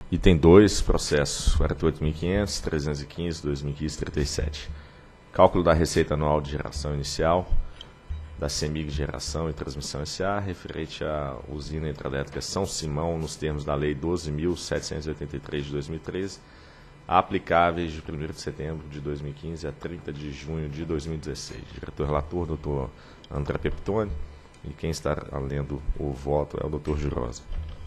Item 2, processo 48.500, 315, 2015, 37. Cálculo da receita anual de geração inicial da CEMIG Geração e Transmissão S.A., referente à usina hidrelétrica São Simão, nos termos da Lei 12.783 de 2013, aplicáveis de 1º de setembro de 2015 a 30 de junho de 2016. Diretor-relator, doutor André Peptoni, e quem está lendo o voto é o doutor Girosa.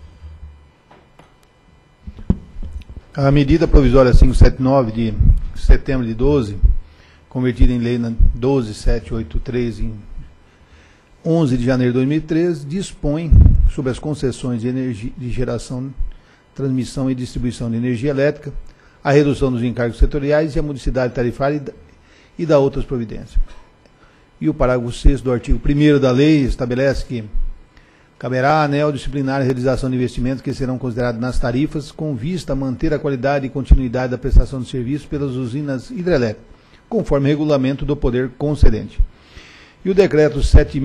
A medida provisória 579 de setembro de 12, convertida em lei 12.783 em 11 de janeiro de 2013, dispõe sobre as concessões de energia de geração, transmissão e distribuição de energia elétrica, a redução dos encargos setoriais e a modicidade tarifária e da outras providências. E o parágrafo 6º do artigo 1º da lei estabelece que caberá à ANEEL disciplinar a realização de investimentos que serão considerados nas tarifas com vista a manter a qualidade e continuidade da prestação de serviços pelas usinas hidrelétricas, conforme regulamento do poder concedente. E o decreto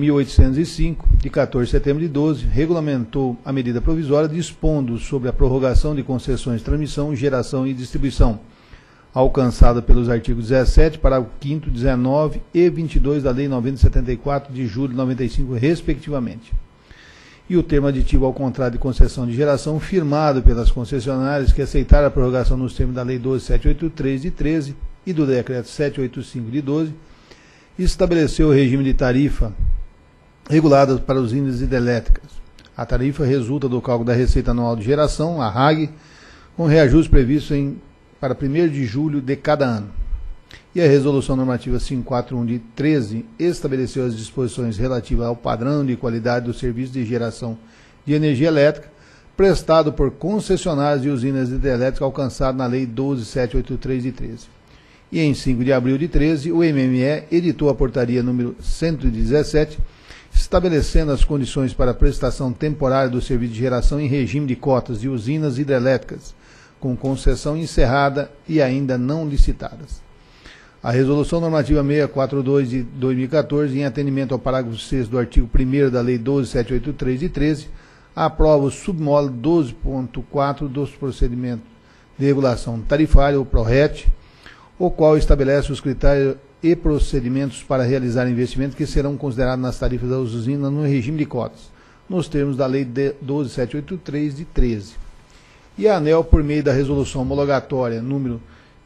7.805, de 14 de setembro de 12, regulamentou a medida provisória dispondo sobre a prorrogação de concessões de transmissão, geração e distribuição, alcançada pelos artigos 17, parágrafo 5º, 19 e 22 da Lei 9074 de julho de 95, respectivamente. E o termo aditivo ao contrato de concessão de geração firmado pelas concessionárias que aceitaram a prorrogação nos termos da Lei 12.783 de 13 e do Decreto 785 de 12, estabeleceu o regime de tarifa regulada para usinas hidrelétricas. A tarifa resulta do cálculo da receita anual de geração, a RAG, com reajuste previsto para 1º de julho de cada ano. E a Resolução Normativa 541 de 13 estabeleceu as disposições relativas ao padrão de qualidade do serviço de geração de energia elétrica prestado por concessionárias de usinas hidrelétricas alcançado na Lei 12.783 de 13. E em 5 de abril de 13, o MME editou a portaria número 117, estabelecendo as condições para a prestação temporária do serviço de geração em regime de cotas de usinas hidrelétricas, com concessão encerrada e ainda não licitadas. A Resolução Normativa 642 de 2014, em atendimento ao parágrafo 6º do artigo 1º da Lei 12.783 de 13, aprova o submódulo 12.4 dos procedimentos de regulação tarifária, o PRORET, o qual estabelece os critérios e procedimentos para realizar investimentos que serão considerados nas tarifas das usinas no regime de cotas, nos termos da Lei 12.783 de 13. E a ANEEL, por meio da Resolução Homologatória número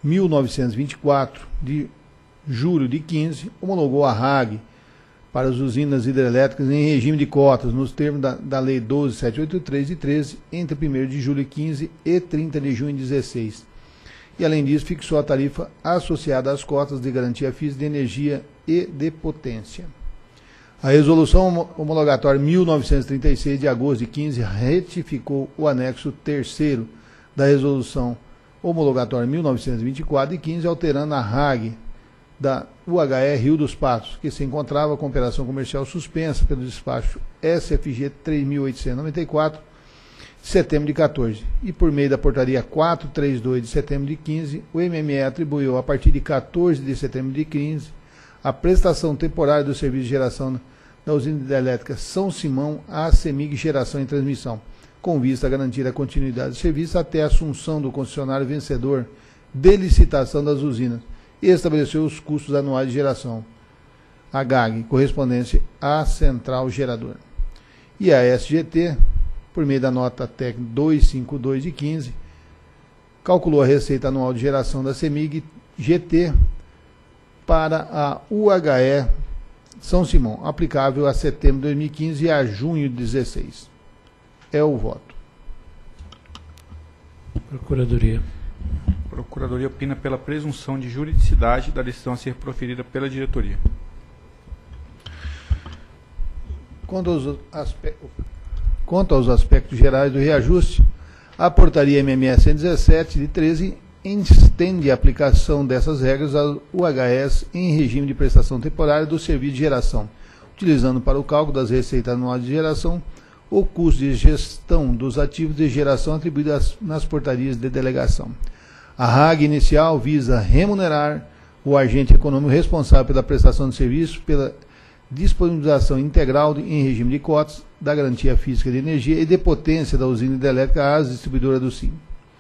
1924, de julho de 15, homologou a RAG para as usinas hidrelétricas em regime de cotas, nos termos da Lei 12.783 de 13, entre 1º de julho de 15 e 30 de junho de 16. E, além disso, fixou a tarifa associada às cotas de garantia física de energia e de potência. A Resolução Homologatória 1936, de agosto de 15, retificou o anexo 3º da Resolução Homologatória 1924 de 15, alterando a RAG da UHE Rio dos Patos, que se encontrava com operação comercial suspensa pelo despacho SFG 3.894, de setembro de 14. E por meio da portaria 432 de setembro de 15, o MME atribuiu, a partir de 14 de setembro de 15, a prestação temporária do serviço de geração da usina hidrelétrica São Simão à CEMIG Geração e Transmissão, com vista a garantir a continuidade do serviço até a assunção do concessionário vencedor de licitação das usinas, e estabeleceu os custos anuais de geração, a GAG, correspondente à central geradora. E a SGT, por meio da nota técnica 252 de 15, calculou a receita anual de geração da CEMIG GT para a UHE São Simão, aplicável a setembro de 2015 e a junho de 2016. É o voto. Procuradoria. Procuradoria opina pela presunção de juridicidade da decisão a ser proferida pela diretoria. Quanto aos aspectos gerais do reajuste, a portaria MME 117 de 13 estende a aplicação dessas regras ao UHS em regime de prestação temporária do serviço de geração, utilizando para o cálculo das receitas anuais de geração o custo de gestão dos ativos de geração atribuídos nas portarias de delegação. A RAG inicial visa remunerar o agente econômico responsável pela prestação de serviço, pela disponibilização integral em regime de cotas da garantia física de energia e de potência da usina hidrelétrica às distribuidoras do SIM.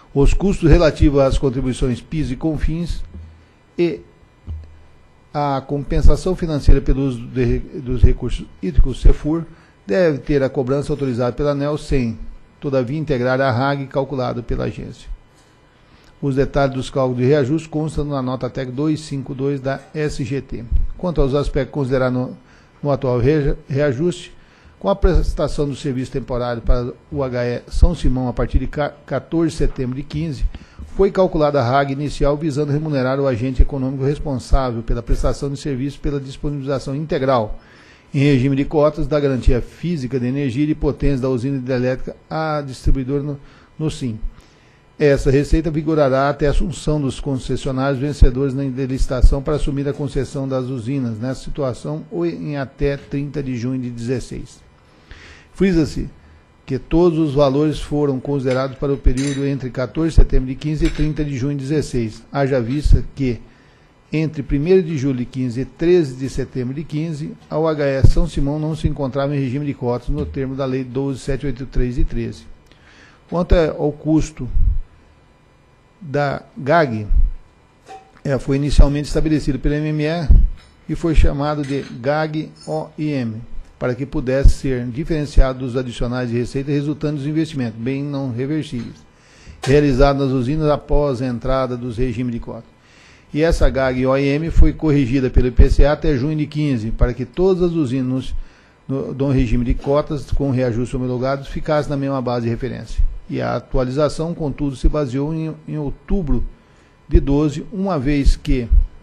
os custos relativos às contribuições PIS e CONFINS e a compensação financeira pelo uso dos recursos hídricos CEFUR deve ter a cobrança autorizada pela ANEEL sem, todavia, integrar a RAG calculada pela agência. Os detalhes dos cálculos de reajuste constam na nota TEC 252 da SGT. Quanto aos aspectos considerados no atual reajuste, com a prestação do serviço temporário para o HE São Simão a partir de 14 de setembro de 15, foi calculada a RAG inicial visando remunerar o agente econômico responsável pela prestação de serviço pela disponibilização integral, em regime de cotas, da garantia física de energia e de potência da usina hidrelétrica a distribuidor no SIM. Essa receita vigorará até a assunção dos concessionários vencedores na licitação para assumir a concessão das usinas nessa situação ou em até 30 de junho de 16. Frisa-se que todos os valores foram considerados para o período entre 14 de setembro de 15 e 30 de junho de 16, haja vista que, entre 1º de julho de 15 e 13 de setembro de 15, a UHE São Simão não se encontrava em regime de cotas no termo da Lei 12.783 de 13. Quanto ao custo da GAG, foi inicialmente estabelecido pela MME e foi chamado de GAG-OIM, para que pudesse ser diferenciado dos adicionais de receita resultantes dos investimentos, bem não reversíveis, realizados nas usinas após a entrada dos regimes de cota. E essa GAG-OIM foi corrigida pelo IPCA até junho de 15, para que todas as usinas do regime de cotas com reajustes homologados ficassem na mesma base de referência. E a atualização, contudo, se baseou em outubro de 12, uma vez que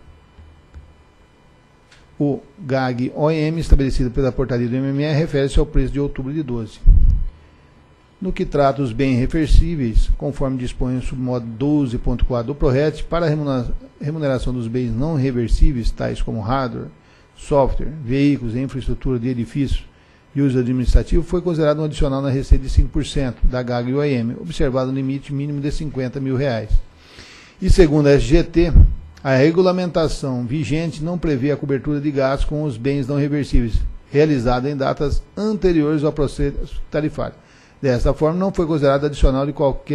o GAG-OIM, estabelecido pela portaria do MME, refere-se ao preço de outubro de 12. No que trata os bens reversíveis, conforme dispõe o submodo 12.4 do PRORET, para a remuneração dos bens não reversíveis, tais como hardware, software, veículos e infraestrutura de edifícios e uso administrativo, foi considerado um adicional na receita de 5% da GAG-OIM, observado um limite mínimo de R$50 mil. E segundo a SGT, a regulamentação vigente não prevê a cobertura de gastos com os bens não reversíveis, realizada em datas anteriores ao processo tarifário. Desta forma, não foi considerado adicional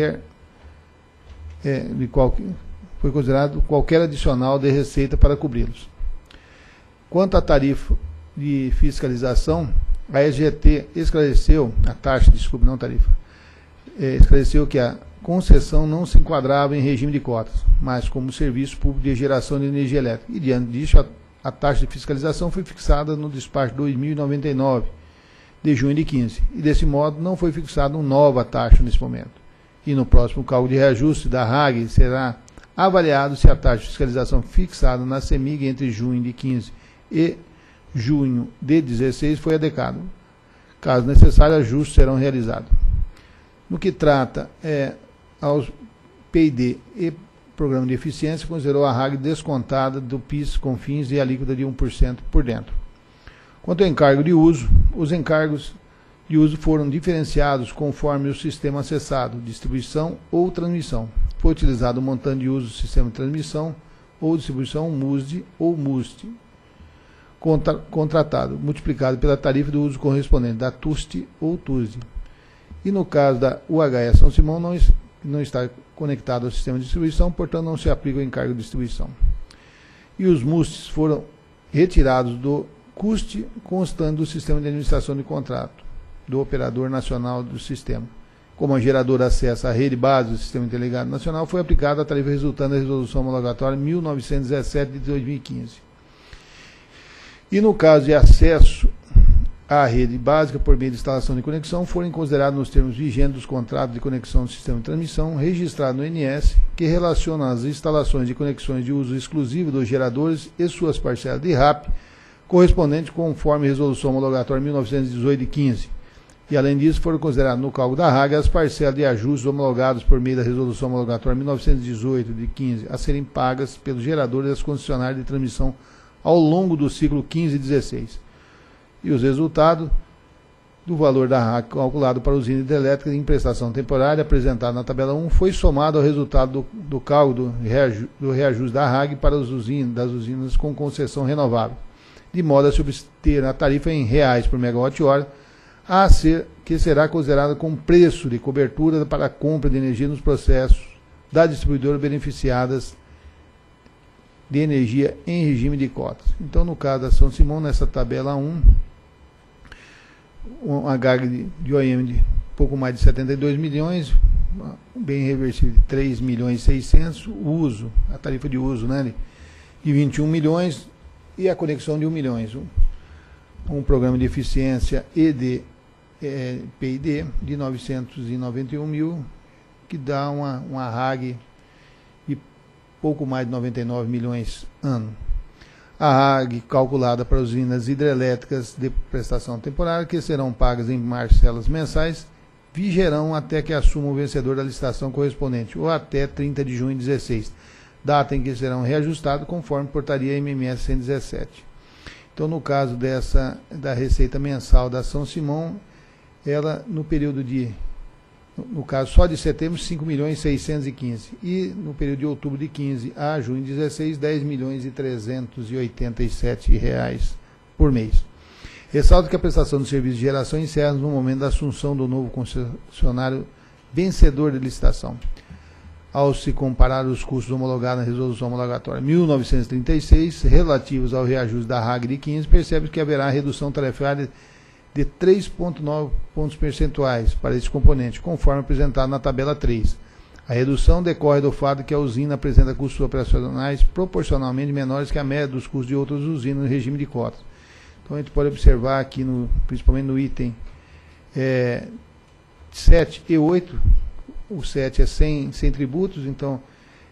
foi considerado qualquer adicional de receita para cobri-los. Quanto à tarifa de fiscalização, a SGT esclareceu, esclareceu que a concessão não se enquadrava em regime de cotas, mas como serviço público de geração de energia elétrica. E diante disso, a taxa de fiscalização foi fixada no despacho 2099, de junho de 15, e desse modo não foi fixada uma nova taxa nesse momento. E no próximo cálculo de reajuste da RAG será avaliado se a taxa de fiscalização fixada na CEMIG entre junho de 15 e junho de 16 foi adequada. Caso necessário, ajustes serão realizados. No que trata aos P&D e Programa de Eficiência, considerou a RAG descontada do PIS, CONFINS e alíquota de 1% por dentro. Quanto ao encargo de uso, os encargos de uso foram diferenciados conforme o sistema acessado, distribuição ou transmissão. Foi utilizado o montante de uso do sistema de transmissão ou distribuição MUSD ou MUST contratado, multiplicado pela tarifa do uso correspondente da TUST ou TUSD. E no caso da UHE São Simão, não está conectado ao sistema de distribuição, portanto não se aplica o encargo de distribuição. E os MUSTs foram retirados do custe constante do sistema de administração de contrato do operador nacional do sistema. Como a geradora acessa a rede base do Sistema Interligado Nacional, foi aplicada a tarifa resultante da resolução homologatória 1917 de 2015. E no caso de acesso à rede básica por meio de instalação de conexão, foram considerados nos termos vigentes dos contratos de conexão do sistema de transmissão registrado no INS, que relaciona as instalações de conexões de uso exclusivo dos geradores e suas parcelas de RAP, correspondente conforme resolução homologatória 1918 de 15. E, além disso, foram consideradas no cálculo da RAG as parcelas de ajustes homologados por meio da resolução homologatória 1918 de 15 a serem pagas pelos geradores e as concessionárias de transmissão ao longo do ciclo 15 e 16. E os resultados do valor da RAG calculado para a usina hidrelétrica em prestação temporária apresentado na tabela 1 foi somado ao resultado do cálculo do reajuste da RAG para as usinas com concessão renovável, de modo a se obter a tarifa em reais por megawatt-hora, que será considerada como preço de cobertura para a compra de energia nos processos das distribuidoras beneficiadas de energia em regime de cotas. Então, no caso da São Simão, nessa tabela 1, uma GAG de OIM de pouco mais de 72 milhões, bem reversível de 3 milhões e 600, uso, a tarifa de uso, né, de 21 milhões e a conexão de 1 milhões. Um programa de eficiência e de PID de 991 mil, que dá uma RAG de pouco mais de 99 milhões ano. A RAG calculada para usinas hidrelétricas de prestação temporária, que serão pagas em parcelas mensais, vigerão até que assuma o vencedor da licitação correspondente, ou até 30 de junho de 2016, data em que serão reajustados conforme portaria MMS 117. Então, no caso da receita mensal da São Simão, ela no período no caso só de setembro, 5 milhões e 615, e no período de outubro de 15 a junho de 16, 10 milhões e 387 reais por mês. Ressalto que a prestação de serviço de geração encerra no momento da assunção do novo concessionário vencedor de licitação. Ao se comparar os custos homologados na resolução homologatória 1936, relativos ao reajuste da RAG de 15, percebe que haverá redução tarifária de 3,9 pontos percentuais para esse componente, conforme apresentado na tabela 3. A redução decorre do fato que a usina apresenta custos operacionais proporcionalmente menores que a média dos custos de outras usinas no regime de cotas. Então, a gente pode observar aqui, principalmente no item 7 e 8, o 7 é sem tributos, então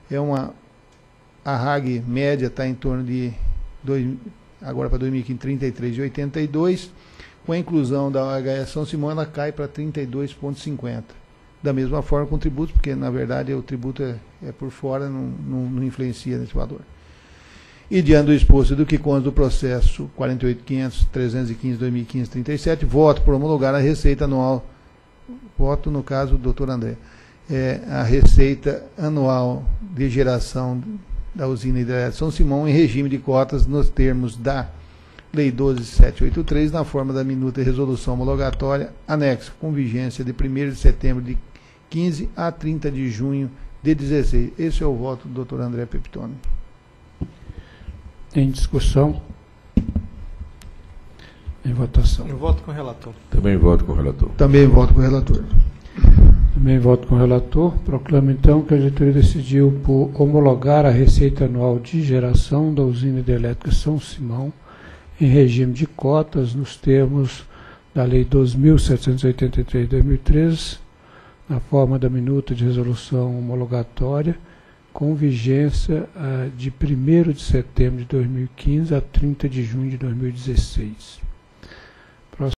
a RAG média está em torno de, agora para 2015, 33,82, com a inclusão da OHS São Simão, ela cai para 32,50. Da mesma forma com tributos, porque na verdade o tributo é por fora, não influencia nesse valor. E diante do exposto do que consta do processo 48.500.315.2015-37, voto por homologar a receita anual, voto no caso do Dr. André, a receita anual de geração da usina hidrelétrica São Simão em regime de cotas nos termos da Lei 12.783, na forma da minuta de resolução homologatória anexa, com vigência de 1º de setembro de 15 a 30 de junho de 16. Esse é o voto do Dr. André Pepitone. Em discussão? Em votação. Eu voto com o relator. Também voto com o relator. Também voto com o relator. Também voto com o relator. Proclamo, então, que a diretoria decidiu por homologar a receita anual de geração da usina hidrelétrica São Simão em regime de cotas, nos termos da Lei 12.783 de 2013, na forma da minuta de resolução homologatória, com vigência de 1º de setembro de 2015 a 30 de junho de 2016.